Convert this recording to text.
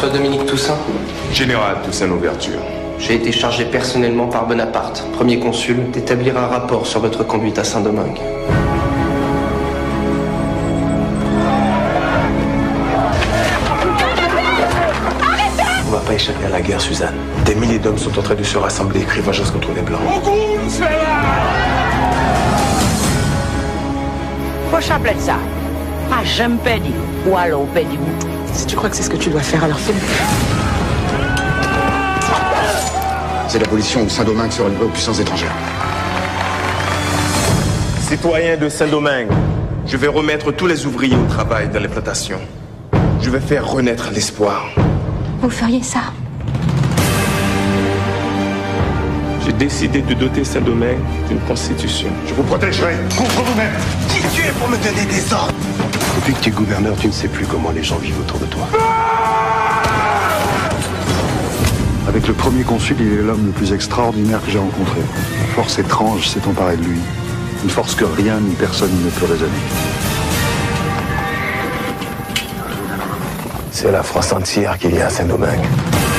François Dominique Toussaint. Général Toussaint Louverture. J'ai été chargé personnellement par Bonaparte, premier consul, d'établir un rapport sur votre conduite à Saint-Domingue. On va pas échapper à la guerre, Suzanne. Des milliers d'hommes sont en train de se rassembler et crier vengeance contre les Blancs. Faut chapeler ça. Ah, j'aime pédi. Ou alors pédi. Si tu crois que c'est ce que tu dois faire, alors fais-le. C'est l'abolition où Saint-Domingue sera livré aux puissances étrangères. Citoyens de Saint-Domingue, je vais remettre tous les ouvriers au travail dans les plantations. Je vais faire renaître l'espoir. Vous feriez ça? J'ai décidé de doter Saint-Domingue d'une constitution. Je vous protégerai contre vous-même. Qui tu es pour me donner des ordres? Depuis que tu es gouverneur, tu ne sais plus comment les gens vivent autour de toi. Avec le premier consul, il est l'homme le plus extraordinaire que j'ai rencontré. Une force étrange s'est emparée de lui. Une force que rien ni personne ne peut raisonner. C'est la France entière qu'il y a à Saint-Domingue.